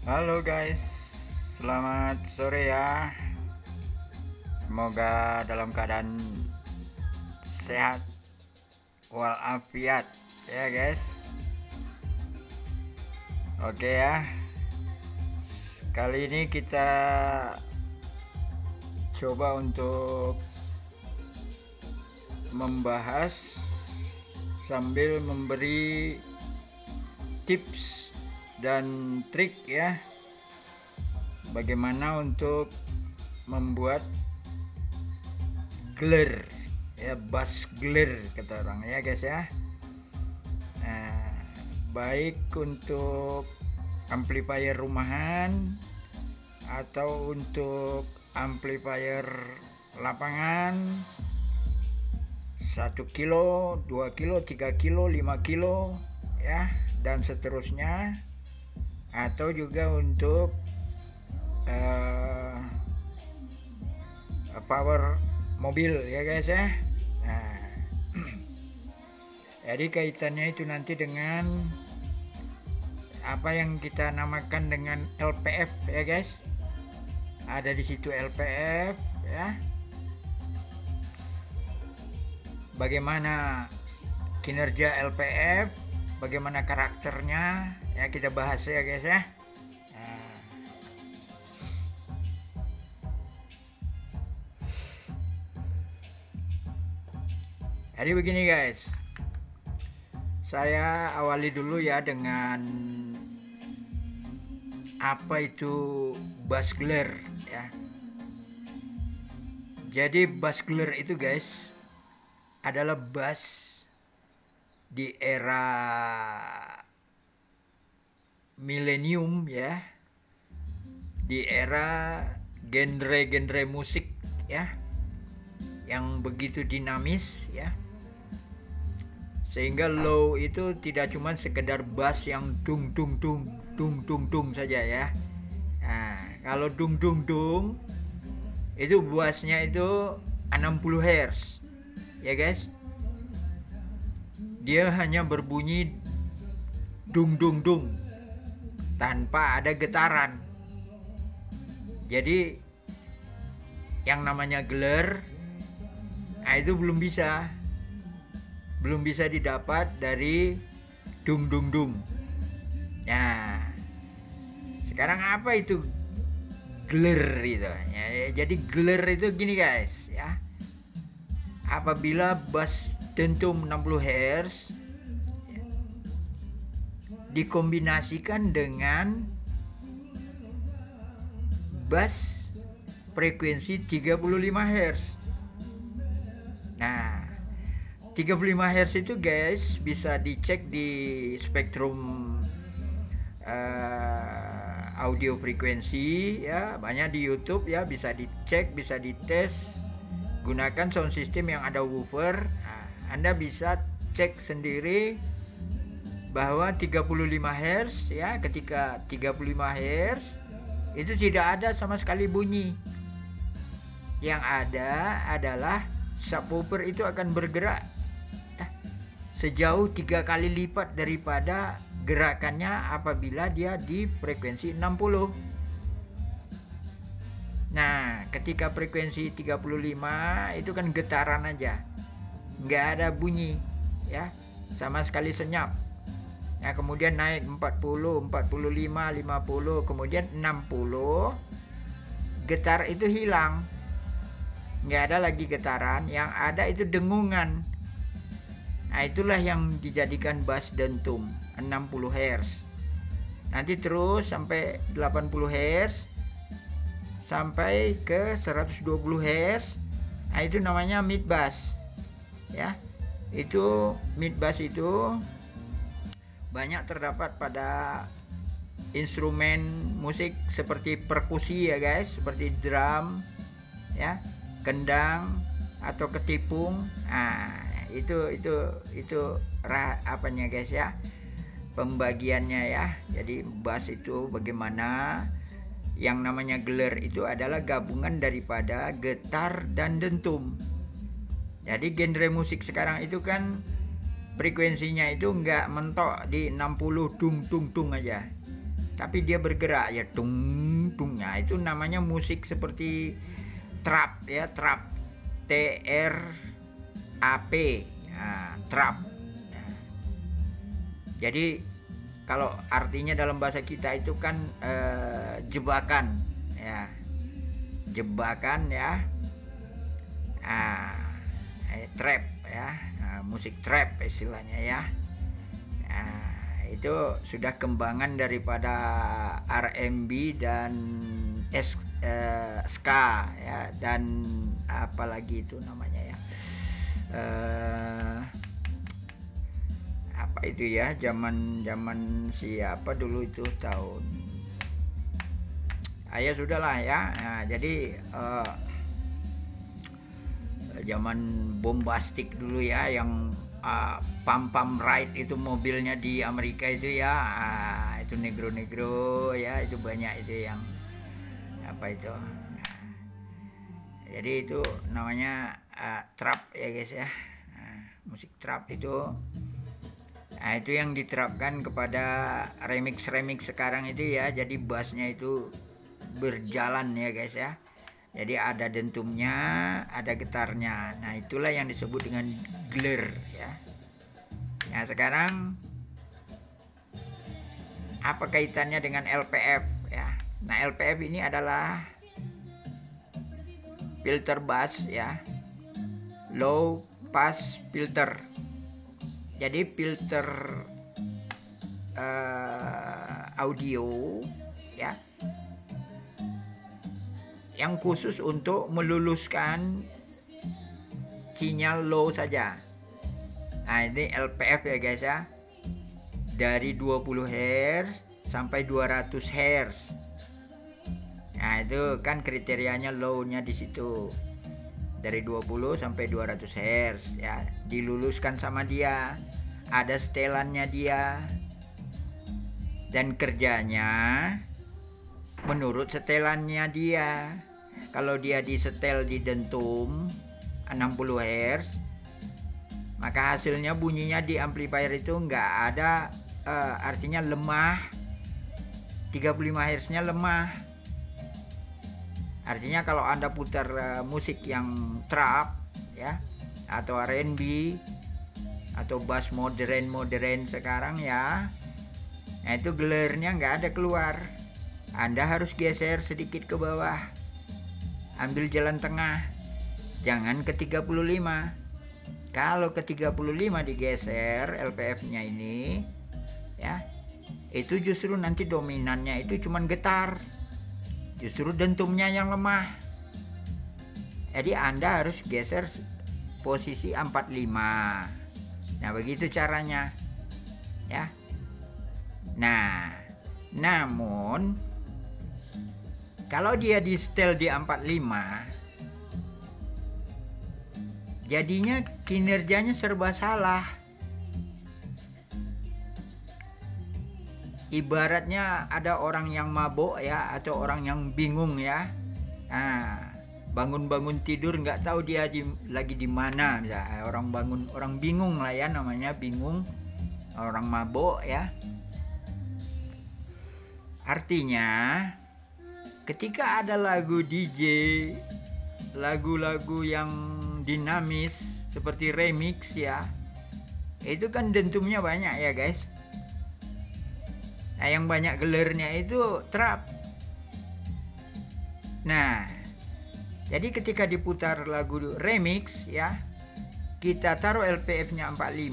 Halo guys, selamat sore ya. Semoga dalam keadaan sehat walafiat ya guys. Oke ya, kali ini kita coba untuk membahas sambil memberi tips dan trik ya, bagaimana untuk membuat gler ya, bass gler kata orang ya guys ya. Nah, baik untuk amplifier rumahan atau untuk amplifier lapangan 1 kilo, 2 kilo, 3 kilo, 5 kilo ya, dan seterusnya, atau juga untuk power mobil ya guys ya. Nah, jadi kaitannya itu nanti dengan apa yang kita namakan dengan LPF ya guys. Ada di situ LPF ya. Bagaimana kinerja LPF, bagaimana karakternya ya, kita bahas ya guys ya. Jadi begini guys, saya awali dulu ya dengan apa itu bass gler ya. Jadi bass gler itu guys adalah bass di era milenium ya, di era genre-genre musik ya yang begitu dinamis ya, sehingga low itu tidak cuma sekedar bass yang dung dung dung dung dung dung saja ya. Nah, kalau dung dung dung itu bassnya itu 60 Hz ya guys. Dia hanya berbunyi dung dung dung tanpa ada getaran. Jadi yang namanya gler, nah itu belum bisa didapat dari dung dung dung. Nah, sekarang apa itu gler itu ya, jadi gler itu gini guys ya, apabila bass dentum 60 Hz dikombinasikan dengan bass frekuensi 35 Hz. Nah, 35 Hz itu guys bisa dicek di spektrum audio frekuensi ya, banyak di YouTube ya, bisa dicek, bisa dites. Gunakan sound system yang ada woofer. Nah, Anda bisa cek sendiri bahwa 35 Hz ya, ketika 35 Hz itu tidak ada sama sekali bunyi. Yang ada adalah subwoofer itu akan bergerak sejauh 3 kali lipat daripada gerakannya apabila dia di frekuensi 60. Nah, ketika frekuensi 35 itu kan getaran aja, nggak ada bunyi ya, sama sekali senyap. Nah, kemudian naik 40, 45, 50, kemudian 60, getar itu hilang, nggak ada lagi getaran, yang ada itu dengungan. Nah, itulah yang dijadikan bass dentum 60 Hz. Nanti terus sampai 80 Hz sampai ke 120 Hz. Nah, itu namanya mid bass ya. Itu mid bass itu banyak terdapat pada instrumen musik seperti perkusi ya guys, seperti drum ya, kendang atau ketipung. Nah, itu apanya guys ya, pembagiannya ya. Jadi bass itu bagaimana, yang namanya gler itu adalah gabungan daripada getar dan dentum. Jadi genre musik sekarang itu kan frekuensinya itu nggak mentok di 60 dung dung dung aja. tapi dia bergerak ya, tung tungnya itu namanya musik seperti trap ya, trap, TRAP, trap. Nah, jadi kalau artinya dalam bahasa kita itu kan jebakan ya, jebakan ya, trap ya, musik trap istilahnya ya. Itu sudah kembangan daripada R&B dan ska ya, dan apalagi itu namanya ya, apa itu ya, zaman siapa dulu itu tahun, ya sudahlah ya. Nah, jadi zaman bombastik dulu ya, yang pam ride itu mobilnya di Amerika itu ya, itu negro ya, itu banyak itu yang apa itu. Jadi itu namanya trap ya guys ya. Musik trap itu, itu yang diterapkan kepada remix sekarang itu ya. Jadi bassnya itu berjalan ya guys ya. Jadi ada dentumnya, ada getarnya. Nah, itulah yang disebut dengan glur ya. Nah, sekarang apa kaitannya dengan LPF ya? Nah, LPF ini adalah filter bass ya, low pass filter. Jadi filter audio ya, yang khusus untuk meluluskan sinyal low saja. Nah, ini LPF ya guys ya, dari 20 Hz sampai 200 Hz. Nah, itu kan kriterianya low-nya di situ, dari 20 sampai 200 Hz ya, diluluskan sama dia, ada setelannya dia, dan kerjanya menurut setelannya dia. Kalau dia disetel di dentum 60 Hz, maka hasilnya bunyinya di amplifier itu nggak ada, artinya lemah. 35 Hz nya lemah. Artinya kalau Anda putar musik yang trap ya, atau R&B atau bass modern sekarang ya, nah itu glurnya nggak ada keluar. Anda harus geser sedikit ke bawah, ambil jalan tengah, jangan ke 35. Kalau ke 35 digeser LPF-nya ini ya, itu justru nanti dominannya itu cuman getar, justru dentumnya yang lemah. Jadi Anda harus geser posisi 45. Nah, begitu caranya ya. Nah, namun kalau dia di setel di 45, jadinya kinerjanya serba salah. Ibaratnya ada orang yang mabuk ya, atau orang yang bingung ya. Nah, bangun-bangun tidur nggak tahu dia lagi di mana. Ya, orang bingung lah ya, namanya bingung, orang mabuk ya. Artinya ketika ada lagu DJ, lagu-lagu yang dinamis seperti remix ya, itu kan dentumnya banyak ya guys. Nah, yang banyak gelirnya itu trap. Nah, jadi ketika diputar lagu remix ya, kita taruh LPF-nya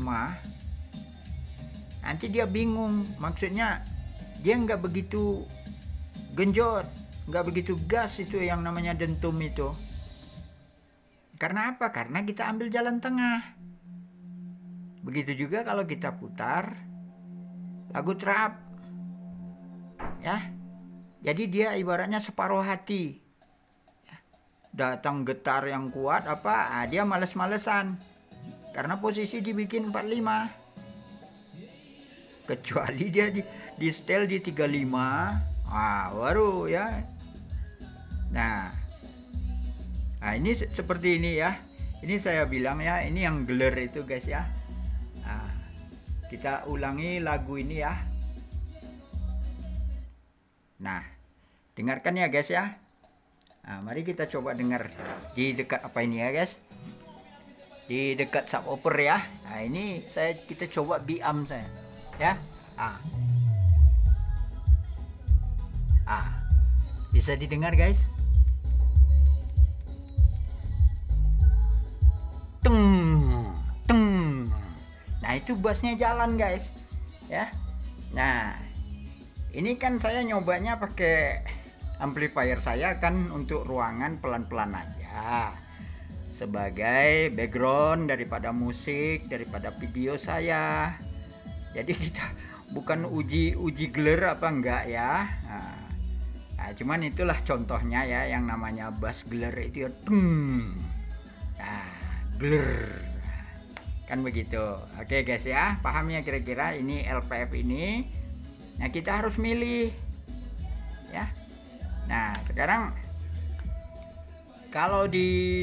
45, nanti dia bingung. Maksudnya dia nggak begitu genjot, nggak begitu gas itu yang namanya dentum itu. Karena apa? Karena kita ambil jalan tengah. Begitu juga kalau kita putar lagu trap ya. Jadi dia ibaratnya separuh hati. Datang getar yang kuat apa, dia males-malesan karena posisi dibikin 45. Kecuali dia di setel di 35, baru ya. Nah, ini seperti ini ya. Ini saya bilang ya, ini yang glur itu guys ya. Nah, kita ulangi lagu ini ya. Nah, dengarkan ya guys ya. Nah, mari kita coba dengar di dekat apa ini ya guys. Di dekat subwoofer ya. Nah, ini kita coba biam saya ya. Bisa didengar guys. Nah, itu bassnya jalan guys ya. Nah, ini kan saya nyobanya pakai amplifier saya kan untuk ruangan pelan-pelan aja, sebagai background daripada musik, daripada video saya. Jadi kita bukan uji gear apa enggak ya. Nah, cuman itulah contohnya ya, yang namanya bass gear itu ya. Gear kan begitu. Oke guys ya, paham ya kira-kira ini LPF ini. Nah, kita harus milih ya. Nah, sekarang kalau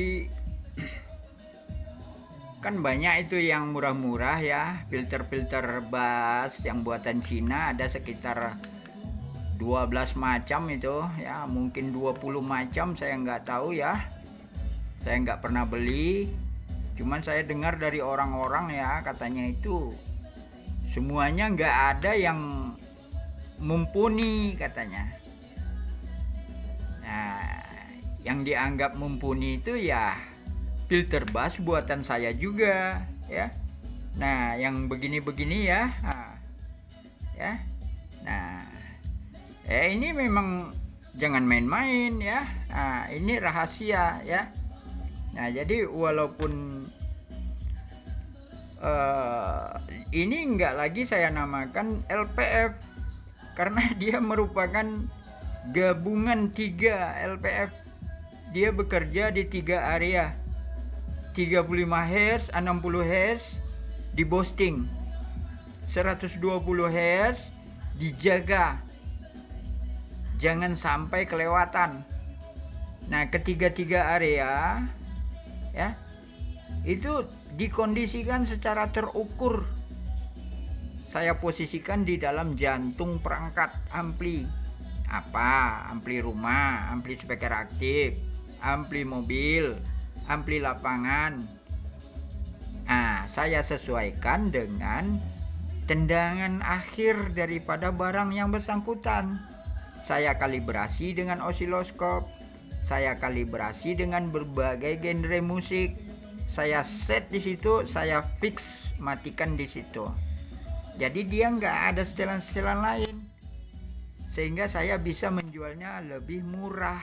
kan banyak itu yang murah-murah ya, filter bass yang buatan Cina, ada sekitar 12 macam itu ya, mungkin 20 macam, saya nggak tahu ya, saya nggak pernah beli. Cuman saya dengar dari orang-orang ya, katanya itu semuanya nggak ada yang mumpuni katanya. Nah, yang dianggap mumpuni itu ya filter bass buatan saya juga ya. Nah, yang begini-begini ya. Nah, ini memang jangan main-main ya. Nah, ini rahasia ya. Nah, jadi walaupun ini enggak lagi saya namakan LPF, karena dia merupakan gabungan 3 LPF. Dia bekerja di 3 area, 35 Hz, 60 Hz di boosting, 120 Hz dijaga jangan sampai kelewatan. Nah, ketiga-tiga area ya itu dikondisikan secara terukur. Saya posisikan di dalam jantung perangkat ampli. Ampli rumah, ampli speaker aktif, ampli mobil, ampli lapangan. Nah, saya sesuaikan dengan tendangan akhir daripada barang yang bersangkutan. Saya kalibrasi dengan osiloskop, saya kalibrasi dengan berbagai genre musik. Saya set di situ, saya fix, matikan di situ. Jadi dia nggak ada setelan-setelan lain, sehingga saya bisa menjualnya lebih murah.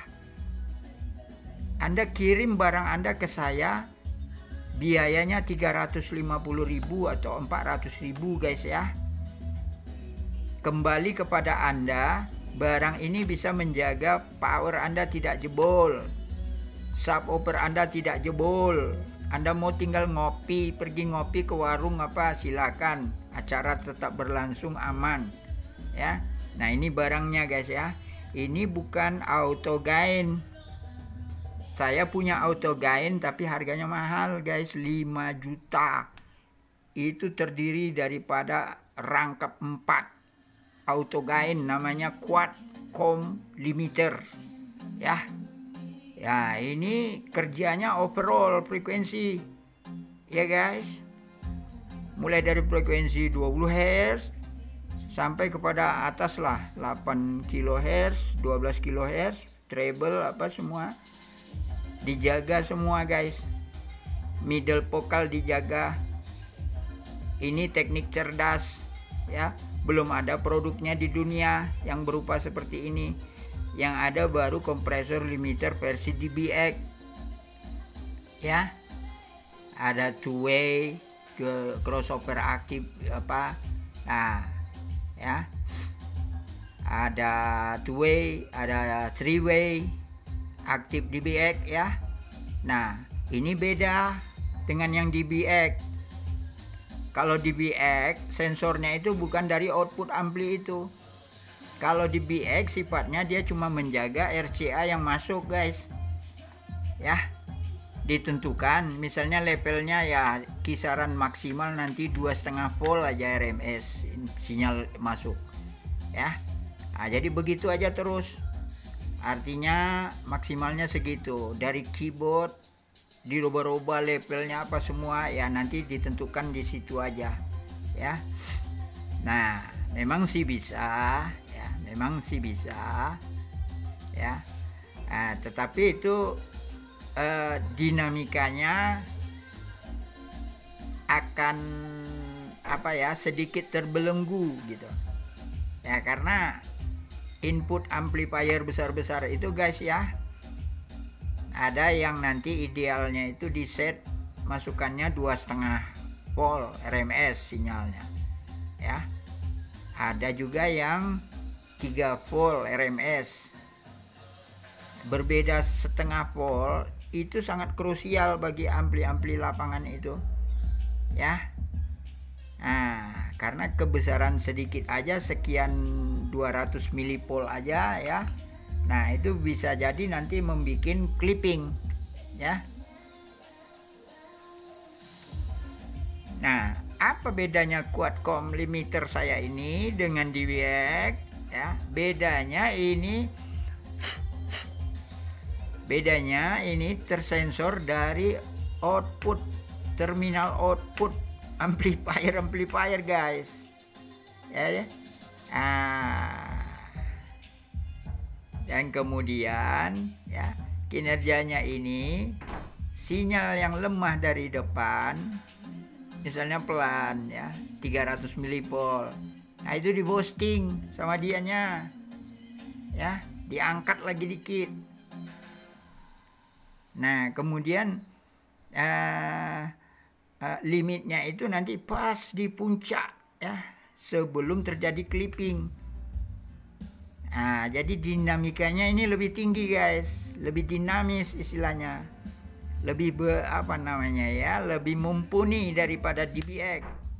Anda kirim barang Anda ke saya, biayanya 350.000 atau 400.000 guys ya. Kembali kepada Anda, barang ini bisa menjaga power Anda tidak jebol, subwoofer Anda tidak jebol. Anda mau tinggal ngopi, pergi ngopi ke warung apa, silakan, acara tetap berlangsung aman ya. Nah, ini barangnya guys ya. Ini bukan auto gain. Saya punya auto gain tapi harganya mahal guys, 5 juta. Itu terdiri daripada rangkap 4 auto gain, namanya Quadcom limiter ya. Ya, ini kerjanya overall frekuensi ya guys, mulai dari frekuensi 20 Hz sampai kepada atas lah, 8 kHz, 12 kHz, treble apa semua dijaga semua guys. Middle vokal dijaga. Ini teknik cerdas ya, belum ada produknya di dunia yang berupa seperti ini. Yang ada baru kompresor limiter versi DBX ya. Ada two-way ke crossover aktif apa. Nah ya, ada two-way, ada three-way aktif DBX ya. Nah, ini beda dengan yang DBX. Kalau DBX sensornya itu bukan dari output ampli itu. Kalau DBX sifatnya dia cuma menjaga RCA yang masuk guys ya. Ditentukan misalnya levelnya ya kisaran maksimal nanti 2,5 volt aja RMS sinyal masuk ya. Nah, jadi begitu aja terus. Artinya maksimalnya segitu. Dari keyboard dirubah-rubah levelnya apa semua ya nanti ditentukan di situ aja ya. Nah, memang sih bisa ya, memang sih bisa ya. Nah, tetapi itu dinamikanya akan apa ya, sedikit terbelenggu gitu ya, karena input amplifier besar-besar itu guys ya, ada yang nanti idealnya itu di set masukannya 2,5 volt RMS sinyalnya ya, ada juga yang 3 volt RMS. Berbeda setengah volt itu sangat krusial bagi ampli-ampli lapangan itu ya. Nah, karena kebesaran sedikit aja, sekian 200 milipol aja ya. Nah, itu bisa jadi nanti membuat clipping ya. Nah, apa bedanya Quadcom limiter saya ini dengan DBX ya? Bedanya ini tersensor dari output, terminal output amplifier guys ya. Dan kemudian ya, kinerjanya ini sinyal yang lemah dari depan misalnya pelan ya 300 milipol, nah itu di boosting sama dianya ya, diangkat lagi dikit. Nah kemudian limitnya itu nanti pas di puncak ya, sebelum terjadi clipping. Nah, jadi dinamikanya ini lebih tinggi guys, lebih dinamis istilahnya, lebih lebih mumpuni daripada DBX.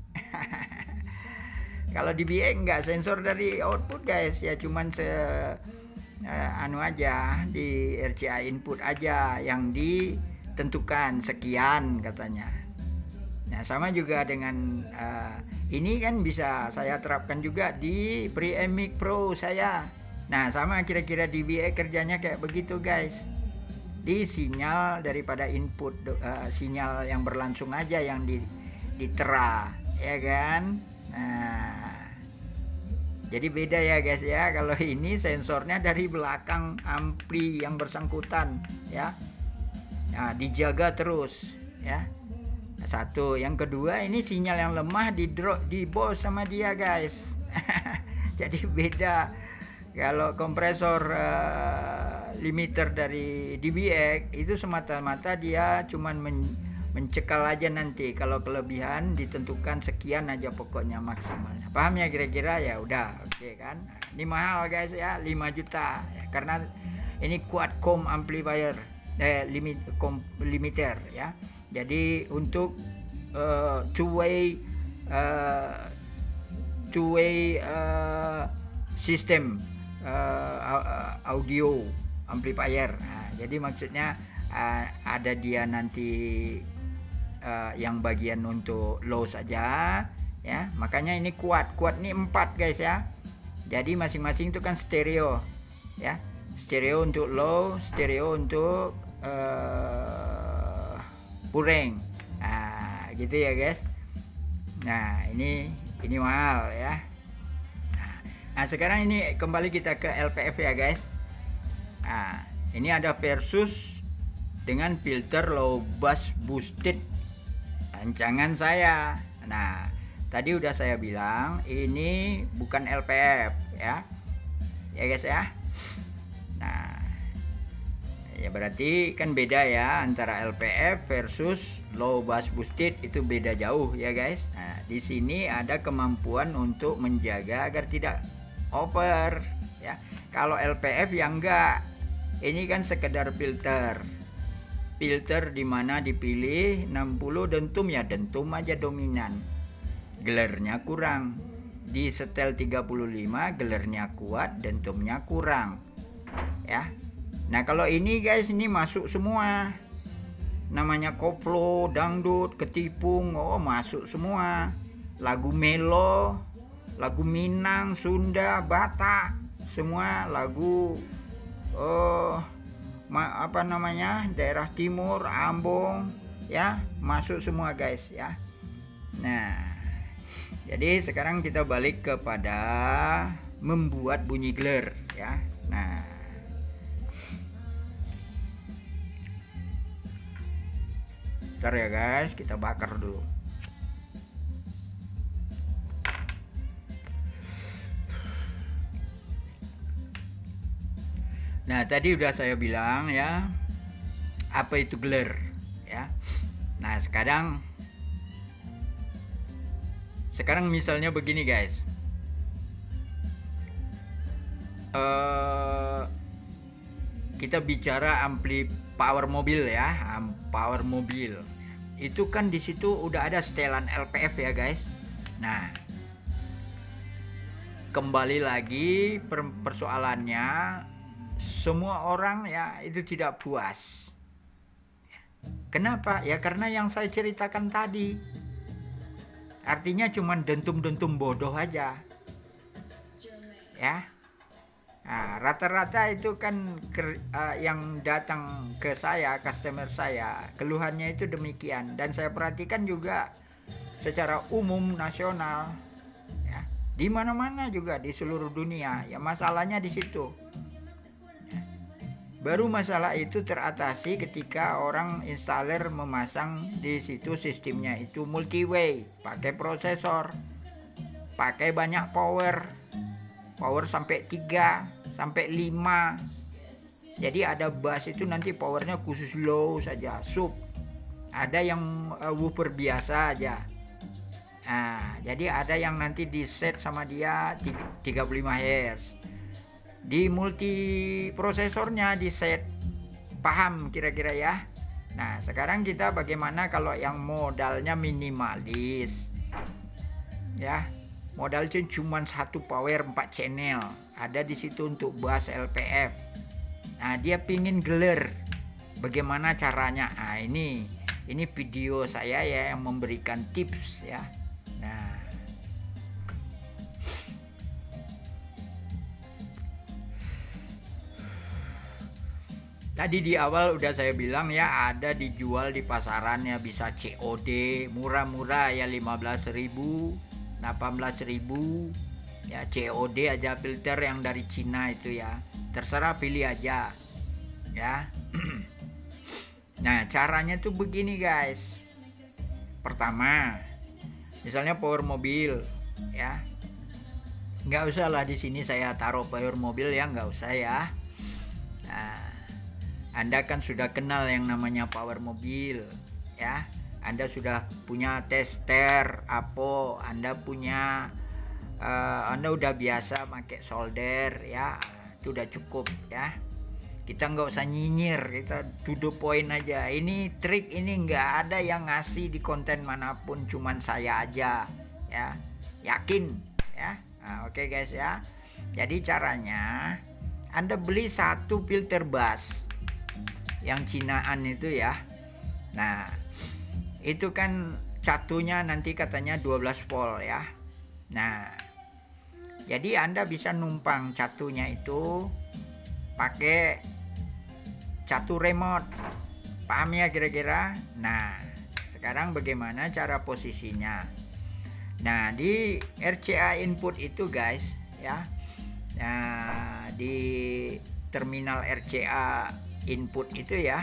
Kalau DBX nggak sensor dari output guys ya, cuman aja di RCA input aja yang ditentukan sekian katanya. Nah sama juga dengan ini kan bisa saya terapkan juga di Preamp Mic Pro saya. Nah sama kira-kira DBX kerjanya kayak begitu guys, di sinyal daripada input sinyal yang berlangsung aja yang ditera ya kan. Nah jadi beda ya guys ya, kalau ini sensornya dari belakang ampli yang bersangkutan ya. Nah dijaga terus ya. Satu, yang kedua ini sinyal yang lemah di boost sama dia guys. Jadi beda. Kalau kompresor limiter dari DBX itu semata-mata dia cuman mencekal aja, nanti kalau kelebihan ditentukan sekian aja pokoknya maksimalnya. Paham ya kira-kira ya, udah oke kan. Ini mahal guys ya, 5 juta ya, karena ini Quadcom amplifier limiter ya. Jadi untuk two way system audio amplifier. Nah, jadi maksudnya ada dia nanti yang bagian untuk low saja ya, makanya ini kuat ini 4 guys ya. Jadi masing-masing itu kan stereo ya, stereo untuk low, stereo untuk puring. Nah gitu ya guys. Nah ini mahal ya. Nah sekarang ini kembali kita ke LPF ya guys. Nah ini ada versus dengan filter low bass boosted rancangan saya. Nah tadi udah saya bilang ini bukan LPF ya guys ya. Nah ya berarti kan beda ya antara LPF versus low bass boosted, itu beda jauh ya guys. Nah di sini ada kemampuan untuk menjaga agar tidak over ya. Kalau LPF ya enggak, ini kan sekedar filter dimana dipilih 60 dentum ya, dentum aja dominan, gelernya kurang. Di setel 35 gelernya kuat, dentumnya kurang ya. Nah kalau ini guys, ini masuk semua, namanya koplo, dangdut, ketipung, masuk semua, lagu melo, lagu Minang, Sunda, Batak, semua lagu daerah timur, Ambon ya, masuk semua guys ya. Nah, jadi sekarang kita balik kepada membuat bunyi gler ya. Nah, bentar ya guys, kita bakar dulu. Nah, tadi udah saya bilang ya, apa itu gler ya. Nah, sekarang misalnya begini guys. Kita bicara ampli power mobil ya, power mobil. Itu kan di situ udah ada setelan LPF ya guys. Nah, kembali lagi persoalannya, semua orang ya itu tidak puas. Kenapa? Ya karena yang saya ceritakan tadi. Artinya cuman dentum-dentum bodoh aja. Ya. Nah, rata-rata itu kan yang datang ke saya, customer saya, keluhannya itu demikian. Dan saya perhatikan juga secara umum nasional ya, di mana-mana juga di seluruh dunia ya, masalahnya di situ. Baru masalah itu teratasi ketika orang installer memasang di situ sistemnya itu multi-way, pakai prosesor, pakai banyak power sampai 3 sampai 5. Jadi ada bass itu nanti powernya khusus low saja, sub. Ada yang woofer biasa aja. Nah, jadi ada yang nanti di set sama dia 35 Hz. Di multi prosesornya di set, paham kira-kira ya. Nah, sekarang kita bagaimana kalau yang modalnya minimalis ya, modal cuma satu power 4 channel, ada di situ untuk bass LPF. Nah, dia pingin gler, bagaimana caranya? Nah, ini video saya ya yang memberikan tips ya. Nah, tadi di awal udah saya bilang ya, ada dijual di pasaran ya, bisa COD, murah-murah ya, 15.000, 18.000 ya, COD aja, filter yang dari Cina itu ya, terserah pilih aja ya. Nah, caranya tuh begini guys. Pertama, misalnya power mobil ya, nggak usah lah di sini saya taruh power mobil ya, nggak usah ya. Nah, Anda kan sudah kenal yang namanya power mobil ya. Anda sudah punya tester Apo, Anda punya Anda udah biasa pakai solder ya, itu udah cukup ya. Kita nggak usah nyinyir, kita to the point aja. Ini trik ini nggak ada yang ngasih di konten manapun, cuman saya aja ya, yakin ya. Nah, oke guys ya. Jadi caranya Anda beli satu filter bass yang Cinaan itu ya. Nah, itu kan catunya nanti katanya 12 volt ya. Nah, jadi Anda bisa numpang catunya itu pakai catu remote. Paham ya kira-kira? Nah, sekarang bagaimana cara posisinya? Nah, di RCA input itu guys ya. Nah, di terminal RCA input itu ya,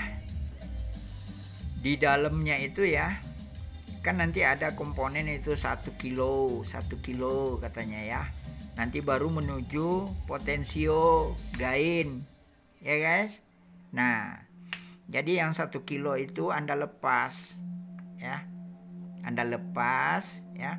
di dalamnya itu ya, kan nanti ada komponen itu 1 kilo katanya ya. Nanti baru menuju potensio gain ya guys. Nah, jadi yang 1 kilo itu Anda lepas ya, Anda lepas ya.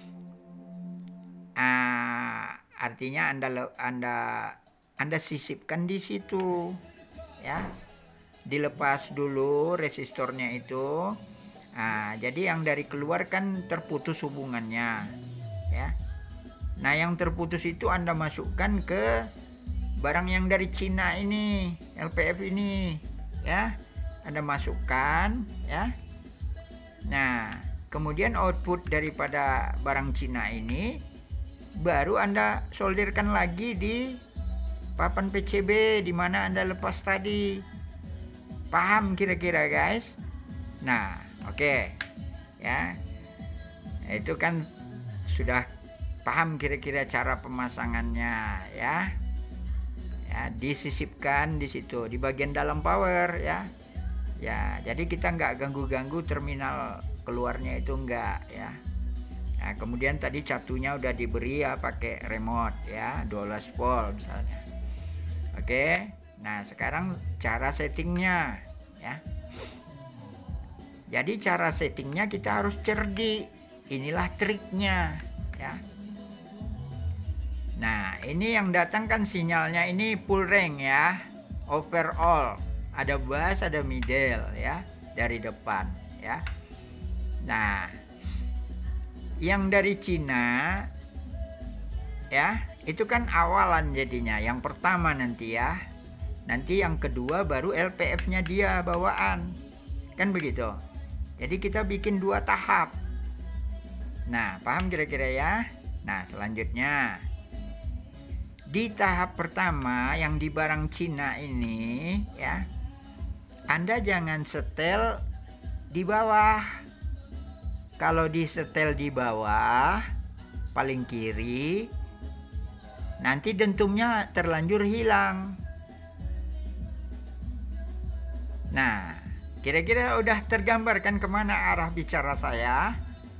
Artinya Anda sisipkan di situ ya, dilepas dulu resistornya itu. Nah, jadi yang dari keluar kan terputus hubungannya ya. Nah, yang terputus itu Anda masukkan ke barang yang dari Cina ini, LPF ini ya, Anda masukkan ya. Nah, kemudian output daripada barang Cina ini baru Anda solderkan lagi di papan PCB di mana Anda lepas tadi. Paham kira-kira guys? Nah, oke. Ya. Itu kan sudah paham kira-kira cara pemasangannya ya. Ya, disisipkan di situ di bagian dalam power ya. Ya, jadi kita nggak ganggu-ganggu terminal keluarnya itu enggak ya. Nah, kemudian tadi catunya udah diberi ya pakai remote ya, 12 volt misalnya. Oke. Nah, sekarang cara settingnya ya. Jadi cara settingnya kita harus cerdik. Inilah triknya ya. Nah, ini yang datang kan sinyalnya ini full range ya, overall. Ada bass, ada middle ya, dari depan ya. Nah, yang dari Cina ya, itu kan awalan jadinya. Yang pertama nanti ya. Nanti yang kedua baru LPF-nya dia bawaan. Kan begitu. Jadi kita bikin 2 tahap. Nah, paham kira-kira ya? Nah, selanjutnya di tahap pertama yang di barang Cina ini ya, Anda jangan setel di bawah. Kalau disetel di bawah paling kiri, nanti dentumnya terlanjur hilang. Nah, kira-kira udah tergambarkan kemana arah bicara saya?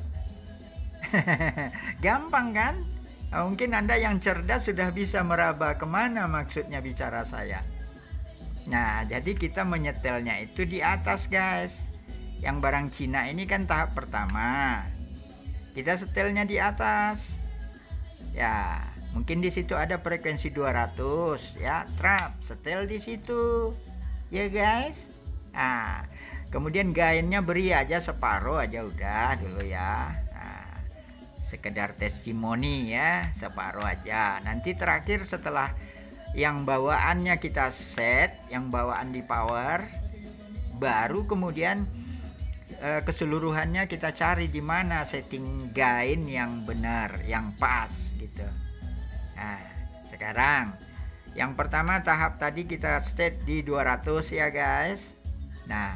Gampang kan? Mungkin Anda yang cerdas sudah bisa meraba kemana maksudnya bicara saya. Nah, jadi kita menyetelnya itu di atas guys. Yang barang Cina ini kan tahap pertama. Kita setelnya di atas. Ya, mungkin di situ ada frekuensi 200 ya, trap, setel di situ. Ya guys. Nah, kemudian gainnya beri aja separuh aja udah dulu ya. Sekedar testimoni ya, separuh aja. Nanti terakhir setelah yang bawaannya kita set, yang bawaan di power, baru kemudian keseluruhannya kita cari di mana setting gain yang benar, yang pas gitu. Nah, sekarang yang pertama tahap tadi kita set di 200 ya guys. Nah,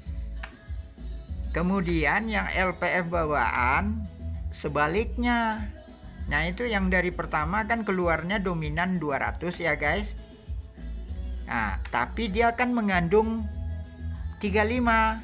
kemudian yang LPF bawaan sebaliknya. Nah, itu yang dari pertama kan keluarnya dominan 200 ya guys. Nah, tapi dia akan mengandung 35.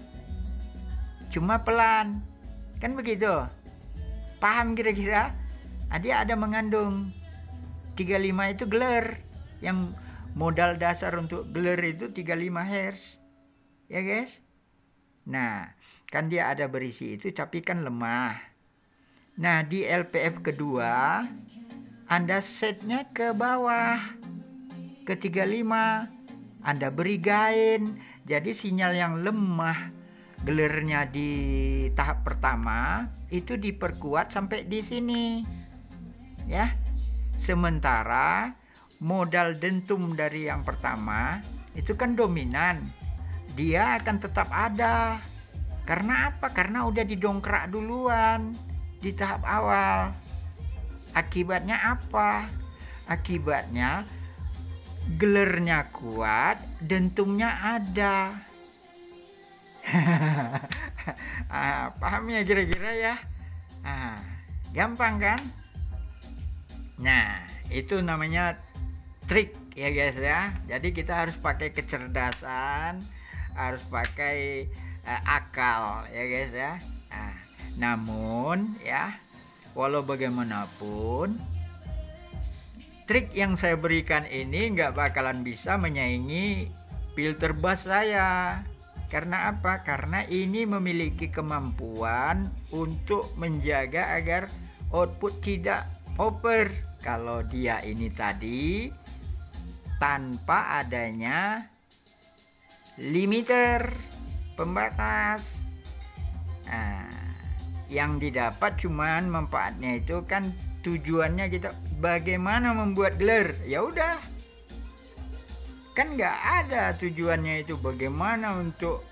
Cuma pelan. Kan begitu? Paham kira-kira? Nah, dia ada mengandung 35 itu geler. Yang modal dasar untuk geler itu 35 Hz. Ya guys? Nah, kan dia ada berisi itu tapi kan lemah. Nah, di LPF kedua Anda setnya ke bawah, ke 35. Anda beri gain. Jadi sinyal yang lemah gelernya di tahap pertama itu diperkuat sampai di sini ya. Sementara modal dentum dari yang pertama itu kan dominan, dia akan tetap ada. Karena apa? Karena udah didongkrak duluan di tahap awal. Akibatnya apa? Akibatnya gelernya kuat, dentumnya ada. Paham ya kira-kira ya? Gampang kan? Nah, itu namanya trik ya guys ya. Jadi kita harus pakai kecerdasan, harus pakai akal ya guys ya. Namun ya, walau bagaimanapun trik yang saya berikan ini nggak bakalan bisa menyaingi filter bass saya. Karena apa? Karena ini memiliki kemampuan untuk menjaga agar output tidak over. Kalau dia ini tadi tanpa adanya limiter, pembatas. Yang didapat cuman manfaatnya itu kan tujuannya kita bagaimana membuat geler. Ya udah, kan nggak ada tujuannya itu bagaimana untuk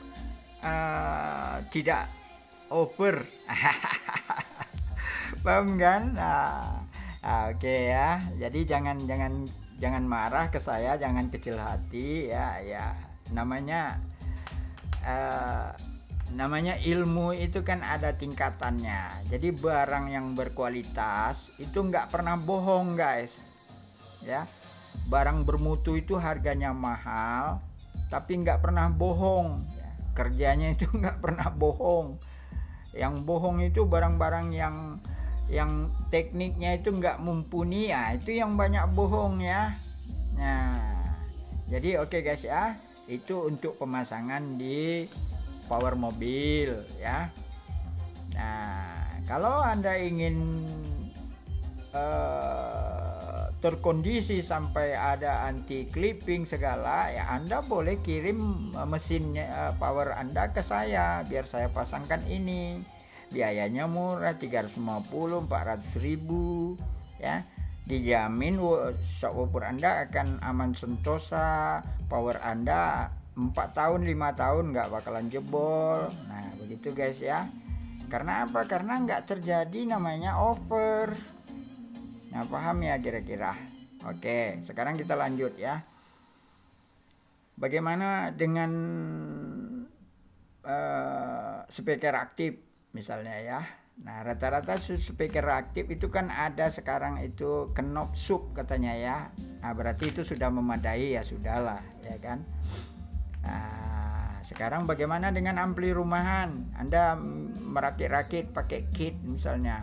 tidak over. Paham kan? Oke ya, jadi jangan marah ke saya, jangan kecil hati ya. Namanya ilmu itu kan ada tingkatannya. Jadi barang yang berkualitas itu nggak pernah bohong guys, ya. Barang bermutu itu harganya mahal, tapi nggak pernah bohong. Kerjanya itu nggak pernah bohong. Yang bohong itu barang-barang yang tekniknya itu nggak mumpuni, ya itu yang banyak bohong ya. Nah, jadi oke guys ya, itu untuk pemasangan di power mobil ya. Nah, kalau Anda ingin terkondisi sampai ada anti clipping segala, ya Anda boleh kirim mesinnya power Anda ke saya biar saya pasangkan ini. Biayanya murah, 350-400 ribu ya. Dijamin subwoofer Anda akan aman sentosa, power Anda 4 tahun 5 tahun nggak bakalan jebol. Nah begitu guys ya. Karena apa? Karena nggak terjadi namanya over. Nah paham ya kira-kira. Oke, sekarang kita lanjut ya. Bagaimana dengan speaker aktif misalnya ya. Nah rata-rata speaker aktif itu kan ada sekarang itu knob sub katanya ya. Nah berarti itu sudah memadai, ya sudahlah ya kan. Nah sekarang bagaimana dengan ampli rumahan? Anda merakit-rakit pakai kit misalnya,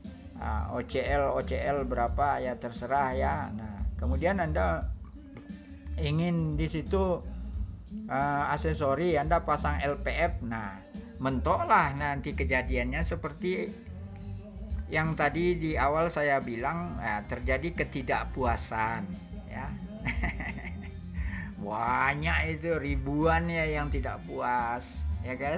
OCL berapa ya terserah ya. Nah kemudian Anda ingin di situ aksesori, Anda pasang LPF. Nah mentoklah nanti kejadiannya seperti yang tadi di awal saya bilang, terjadi ketidakpuasan ya. Banyak itu, ribuan ya yang tidak puas ya kan.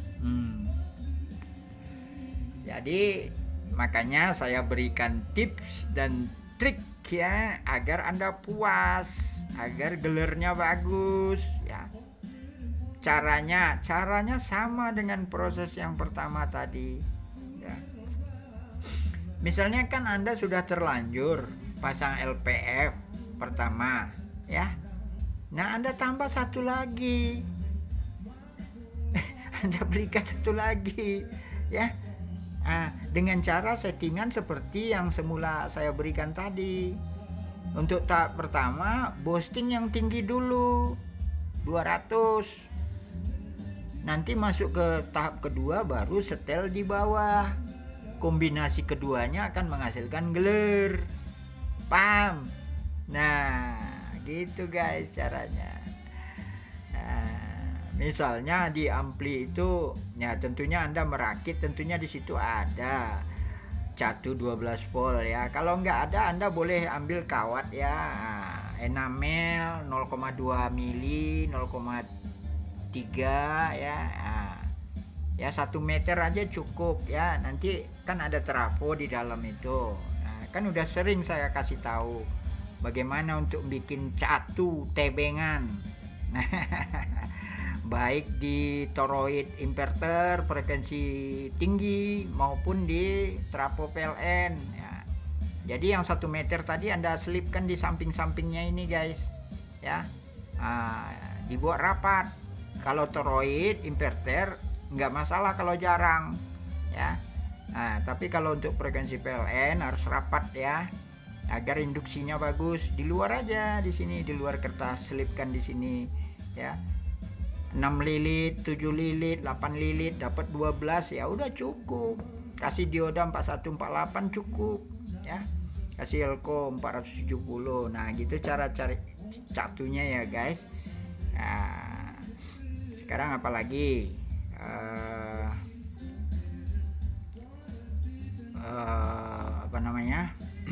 Jadi makanya saya berikan tips dan trik ya agar Anda puas, agar gelernya bagus ya. Caranya sama dengan proses yang pertama tadi ya. Misalnya kan Anda sudah terlanjur pasang LPF pertama ya. Nah Anda tambah satu lagi Anda berikan satu lagi ya. Dengan cara settingan seperti yang semula saya berikan tadi. Untuk tahap pertama boosting yang tinggi dulu 200. Nanti masuk ke tahap kedua baru setel di bawah. Kombinasi keduanya akan menghasilkan geler. Paham? Nah, gitu guys caranya. Misalnya di ampli itu ya tentunya Anda merakit, tentunya di situ ada catu 12 volt ya. Kalau nggak ada Anda boleh ambil kawat ya, enamel 0,2 mili, 0,3 ya. Ya 1 meter aja cukup ya. Nanti kan ada trafo di dalam itu. Nah, kan udah sering saya kasih tahu bagaimana untuk bikin catu tebengan. Baik di toroid inverter frekuensi tinggi maupun di trafo PLN ya. Jadi yang 1 meter tadi Anda selipkan di samping-sampingnya ini guys ya. Dibuat rapat. Kalau toroid inverter nggak masalah kalau jarang ya. Nah tapi kalau untuk frekuensi PLN harus rapat ya, agar induksinya bagus. Di luar aja, di sini di luar kertas, selipkan di sini ya. 6 lilit, 7 lilit, 8 lilit, dapat 12 ya udah cukup. Kasih dioda 4148 cukup ya. Kasih elko 470. Nah gitu cara cari catunya ya guys. Nah sekarang apalagi apa namanya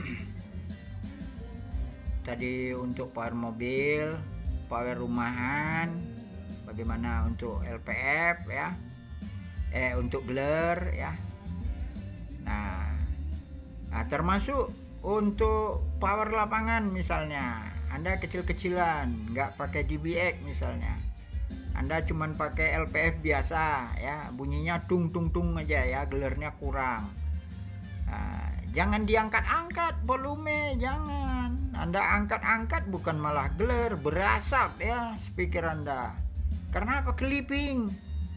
tadi untuk power mobil, power rumahan, bagaimana untuk LPF ya, untuk geler ya. Nah termasuk untuk power lapangan misalnya Anda kecil-kecilan nggak pakai DBX misalnya, Anda cuman pakai LPF biasa ya, bunyinya tung tung tung aja ya, gelernya kurang. Nah, jangan diangkat-angkat volume, jangan. Anda angkat-angkat bukan malah geler, berasap ya speaker Anda. Karena apa? Clipping.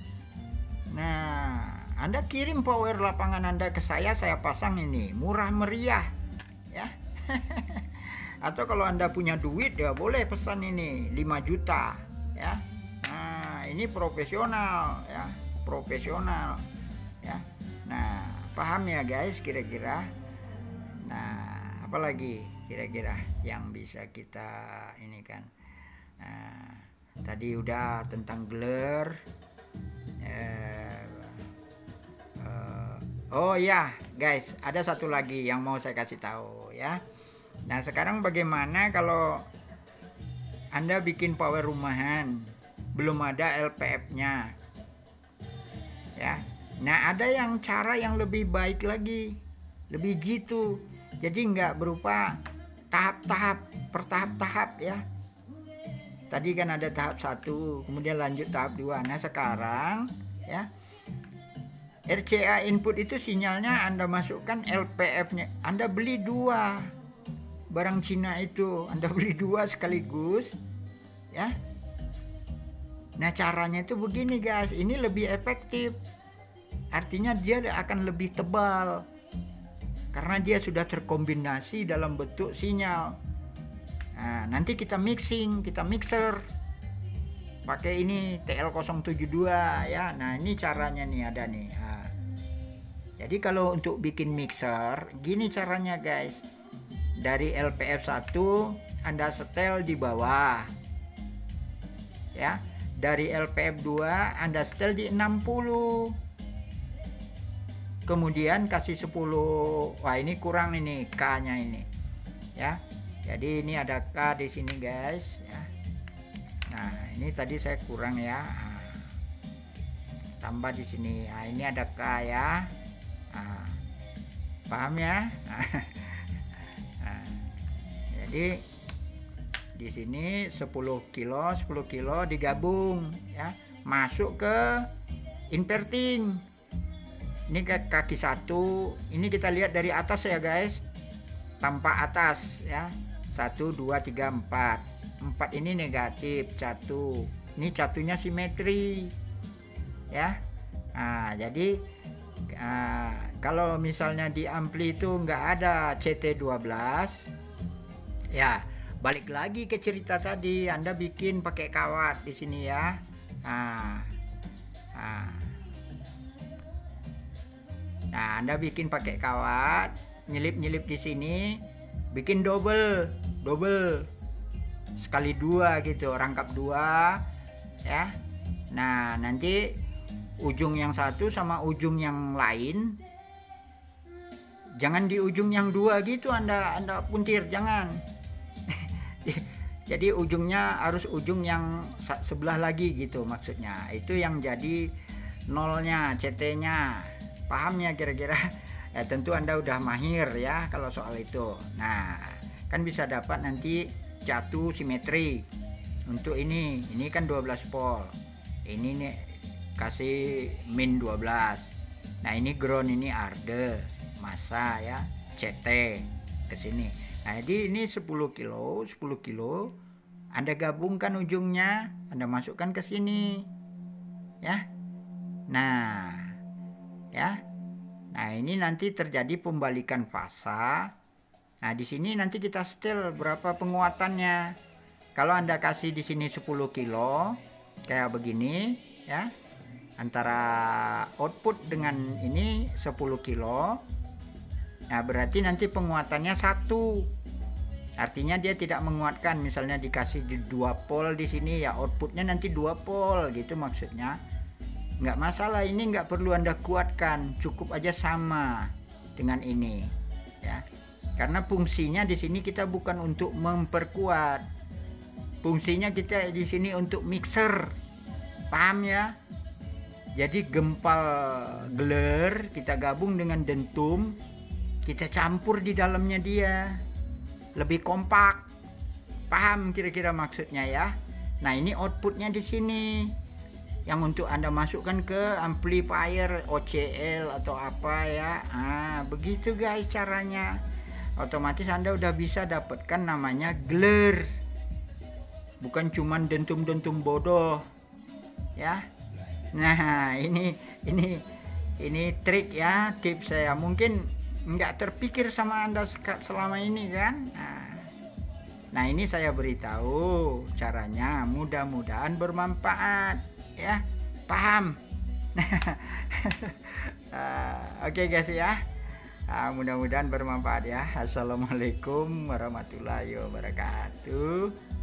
Nah, Anda kirim power lapangan Anda ke saya pasang ini, murah meriah ya. Atau kalau Anda punya duit ya boleh pesan ini 5 juta ya. Nah, ini profesional ya, profesional ya. Nah, paham ya guys kira-kira. Nah, apalagi kira-kira yang bisa kita ini kan. Nah, tadi udah tentang geler. Oh ya guys, ada satu lagi yang mau saya kasih tahu ya. Nah, sekarang bagaimana kalau Anda bikin power rumahan, belum ada LPF-nya ya. Nah, ada yang cara yang lebih baik lagi, lebih jitu. Jadi nggak berupa tahap-tahap, bertahap-tahap ya. Tadi kan ada tahap 1, kemudian lanjut tahap 2. Nah, sekarang ya, RCA input itu sinyalnya Anda masukkan LPF-nya. Anda beli 2 barang Cina itu, Anda beli 2 sekaligus ya. Nah, caranya itu begini guys, ini lebih efektif. Artinya dia akan lebih tebal karena dia sudah terkombinasi dalam bentuk sinyal. Nah, nanti kita mixer pakai ini TL072 ya. Nah, ini caranya nih, ada nih. Nah, jadi kalau untuk bikin mixer gini caranya guys. Dari LPF 1 Anda setel di bawah ya. Dari LPF 2 Anda setel di 60. Kemudian kasih 10. Wah, ini kurang ini K-nya ini ya. Jadi ini ada K di sini guys ya. Nah, ini tadi saya kurang ya. Nah, tambah di sini. Nah, ini ada K ya. Nah, paham ya? Nah, jadi di sini 10 kilo digabung ya, masuk ke inverting. Ini ke kaki 1. Ini kita lihat dari atas ya guys, tampak atas ya. 1 2 3 4. 4 ini negatif 1. Ini catunya simetri ya. Nah, jadi kalau misalnya di ampli itu nggak ada CT12 ya, balik lagi ke cerita tadi, Anda bikin pakai kawat di sini ya. Nah, Anda bikin pakai kawat, nyelip-nyelip di sini, bikin double sekali 2 gitu, rangkap 2 ya. Nah, nanti ujung yang satu sama ujung yang lain, jangan di ujung yang 2 gitu Anda puntir, jangan. Jadi ujungnya harus ujung yang sebelah lagi gitu maksudnya. Itu yang jadi nolnya, CT-nya. Paham ya kira-kira? Ya tentu Anda udah mahir ya kalau soal itu. Nah, kan bisa dapat nanti jatuh simetri. Untuk ini kan 12 volt. Ini nih kasih min 12. Nah, ini ground, ini arde, masa ya, CT ke sini. Nah, jadi ini 10 kilo Anda gabungkan ujungnya, Anda masukkan ke sini ya. Nah ya, nah ini nanti terjadi pembalikan fasa. Nah, di sini nanti kita setel berapa penguatannya. Kalau Anda kasih di sini 10 kilo kayak begini ya, antara output dengan ini 10 kilo. Nah, berarti nanti penguatannya 1. Artinya dia tidak menguatkan. Misalnya dikasih di 2 volt di sini ya, outputnya nanti 2 volt gitu maksudnya. Nggak masalah, ini nggak perlu Anda kuatkan, cukup aja sama dengan ini ya. Karena fungsinya di sini kita bukan untuk memperkuat. Fungsinya kita di sini untuk mixer. Paham ya? Jadi gempal geler kita gabung dengan dentum, kita campur di dalamnya dia. Lebih kompak. Paham kira-kira maksudnya ya? Nah, ini outputnya di sini. yang untuk Anda masukkan ke amplifier OCL atau apa ya. Begitu guys caranya. Otomatis Anda udah bisa dapatkan namanya glare. Bukan cuman dentum-dentum bodoh. Ya. Nah, ini trik ya, tips saya. Mungkin nggak terpikir sama Anda selama ini kan. Nah, ini saya beritahu caranya, mudah-mudahan bermanfaat ya. Paham? Oke guys ya. Mudah-mudahan bermanfaat ya. Assalamualaikum warahmatullahi wabarakatuh.